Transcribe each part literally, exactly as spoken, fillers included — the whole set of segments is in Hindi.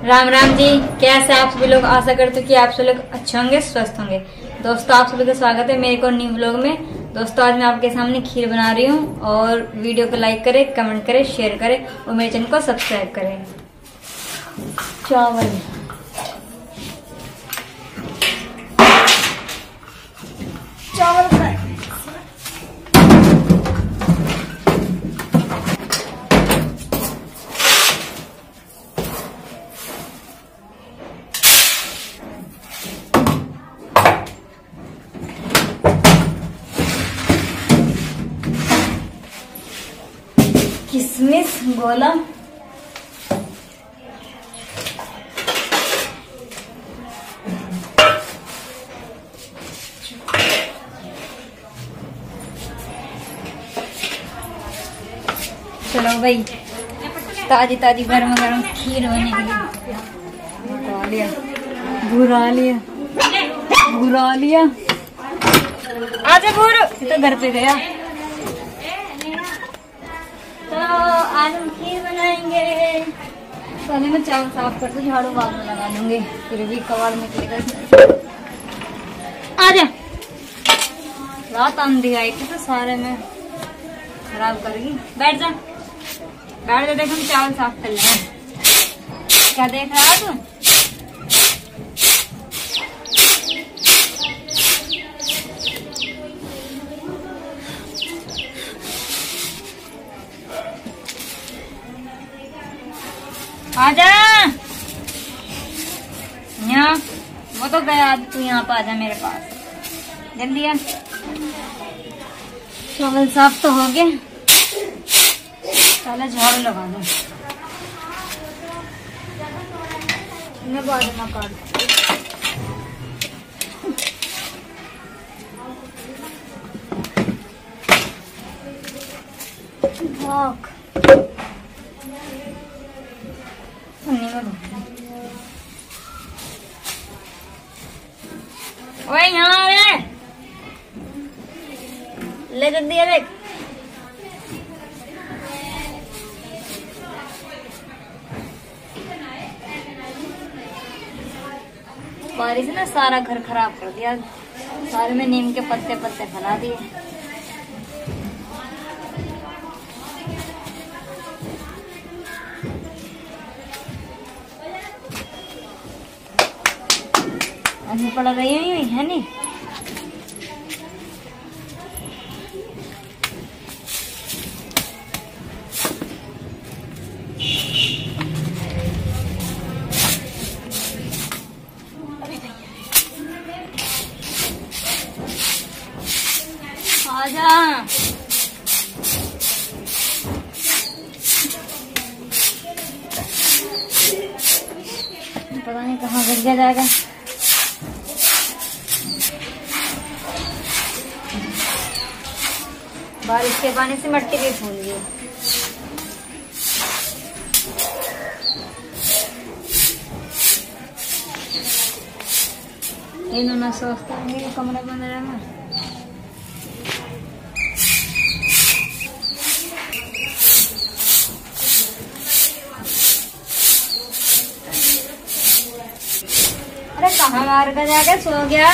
राम राम जी। कैसे आप सभी लोग? आशा करते कि आप सभी लोग अच्छे होंगे, स्वस्थ होंगे। दोस्तों, आप सभी का स्वागत है मेरे को न्यू ब्लॉग में। दोस्तों, आज मैं आपके सामने खीर बना रही हूँ और वीडियो को लाइक करें, कमेंट करें, शेयर करें और मेरे चैनल को सब्सक्राइब करें। चावल चावल किशमिश गोला चलो भाई, ताजी ताजी गर्म गर्म खीर बने के लिए बुरा लिया बुरा लिया आजा भूरू, तो घर पे गया। तो आज हम खीर बनाएंगे। पहले मैं चावल साफ करके झाड़ू बाद में लगा लूंगी, फिर भी कबाड़ निकलेगा। आजा, रात आंधी आई थी तो सारे में खराब करेगी। बैठ जा बैठ जा, देख हम चावल साफ कर लेंगे। क्या देख रहा है तू? आजा यहाँ, वो तो गया। आज तू यहाँ पे आजा मेरे पास, जल्दी आ। चावल साफ तो हो गए, पहले झाड़ू लगा दो। मैं बाद में काट भाग ओए यहाँ रे, ले जल्दी अरे। बारिश ने सारा घर खराब कर दिया, सारे में नीम के पत्ते पत्ते फैला दिए। ऐसे पड़ रही है, है नहीं? आजा, पता नहीं कहाँ गिर गया जाएगा। बारिश के पानी से मिट्टी भी फूल गई। इन्होंने सोचता है कमरे बंद रहना। अरे कहाँ मार कर जाके सो गया?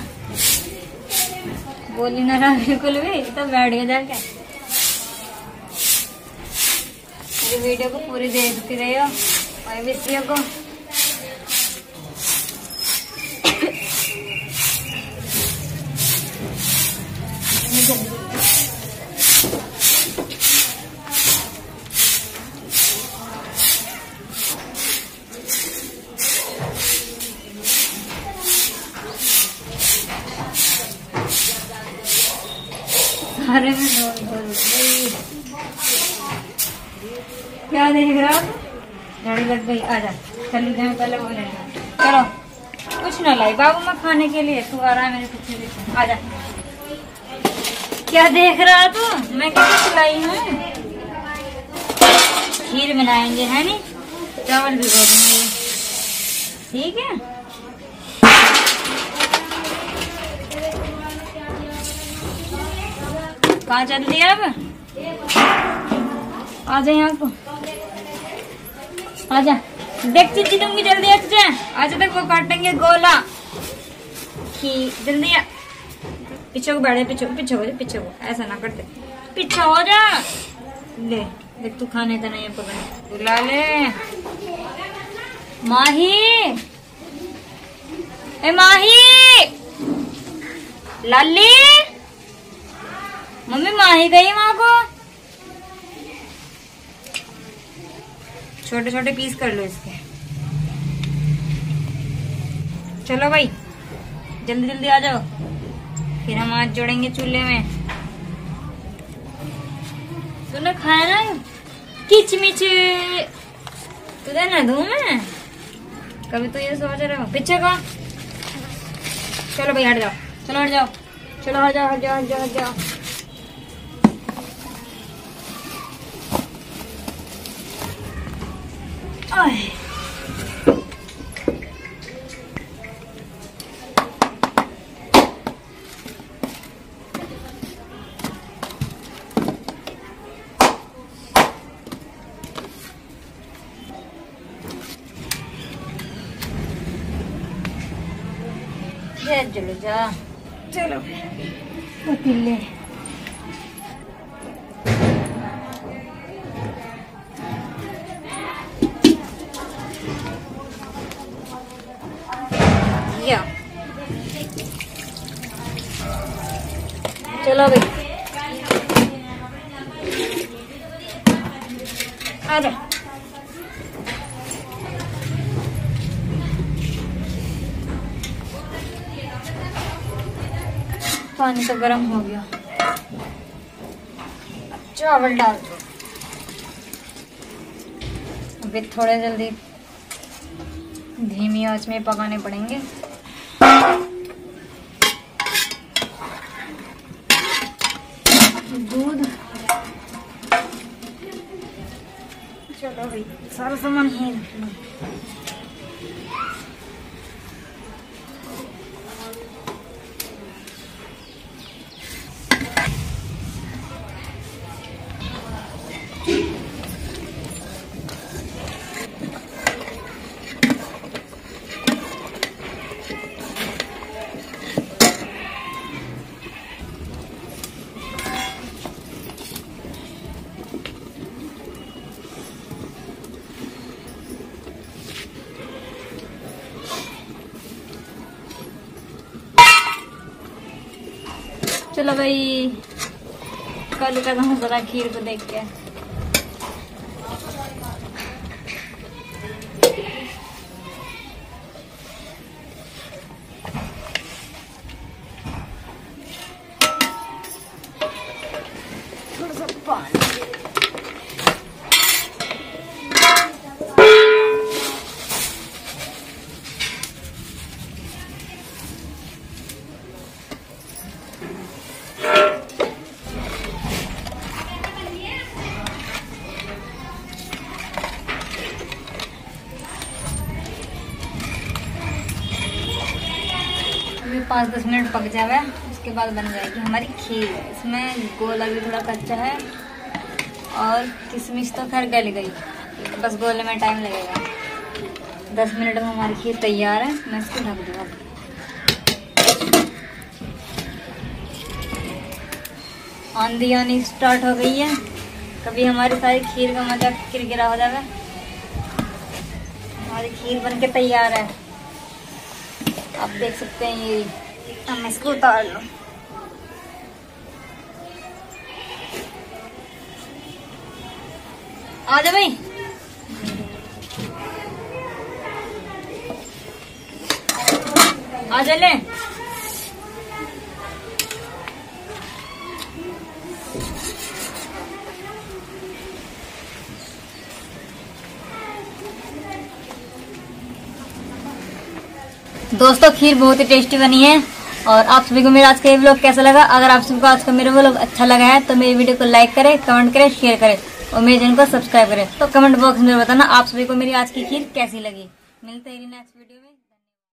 बोली ना रहा बिल्कुल भी, तो बैठ गया जाके। मेरी वीडियो को पूरी देखती रही हो और वीडियो को अरे में बोल बोल क्या देख रहा? गाड़ी लग गई। आजा चल जाए, पहले बोले चलो। कुछ ना लाई बाबू मैं खाने के लिए, तू आ रहा है मेरे पीछे पीछे। आजा, क्या देख रहा तू? मैं क्या खिलाई हूँ? खीर बनाएंगे है नी, चावल भिगो देंगे, ठीक है? कहाँ चल दिया? अब आ जा यहाँ को, आ जा। देख चिंची दूंगी जल्दी आ तुझे। आज तक वो काटेंगे गोला की जल्दी आ। पीछे को बैठे पीछे को पीछे हो जा पीछे को ऐसा ना करते पीछे हो जा। ले देख तू खाने का नहीं पकड़ बुला ले। माही ए माही लाली मम्मी माही गई वहां को। छोटे छोटे पीस कर लो इसके। चलो भाई जल्दी जल्दी आ जाओ फिर हम आज जोड़ेंगे चूल्हे में। तूने खाया ना किचमिच तुझे ना दूं मैं कभी तो ये सोच रहे हो पीछे का। चलो भाई हट जाओ चलो हट जाओ चलो हट जाओ हट जाओ हट जाओ हट जाओ। चलो जा चलो पतीले या चलो भाई आ जा। पानी तो गर्म हो गया चावल डाल दो। अभी थोड़े जल्दी धीमी आंच में पकाने पड़ेंगे। दूध चलो भाई सारा सामान ही रखना। चलो भाई कल का हूँ जरा खीर को देख के। थोड़ा सा पानी पाँच दस मिनट पक जावे उसके बाद बन जाएगी हमारी खीर। इसमें गोला भी थोड़ा कच्चा है और किशमिश तो खैर गल गई बस गोले में टाइम लगेगा। दस मिनट में हमारी खीर तैयार है। मैं इसको ढक दूँगा। आंधी आनी स्टार्ट हो गई है। कभी हमारी सारी खीर का मजा किरकिरा हो जाएगा। हमारी खीर बनके तैयार है आप देख सकते हैं। ये हम इसको उतार लो। आ जा भाई आ जा ले। दोस्तों खीर बहुत ही टेस्टी बनी है। और आप सभी को मेरा आज का ये व्लॉग कैसा लगा? अगर आप सभी को आज का मेरा व्लॉग अच्छा लगा है तो मेरी वीडियो को लाइक करें, कमेंट करें, शेयर करें और मेरे चैनल को सब्सक्राइब करें। तो कमेंट बॉक्स में बताना आप सभी को मेरी आज की खीर कैसी लगी। मिलते हैं नेक्स्ट वीडियो में।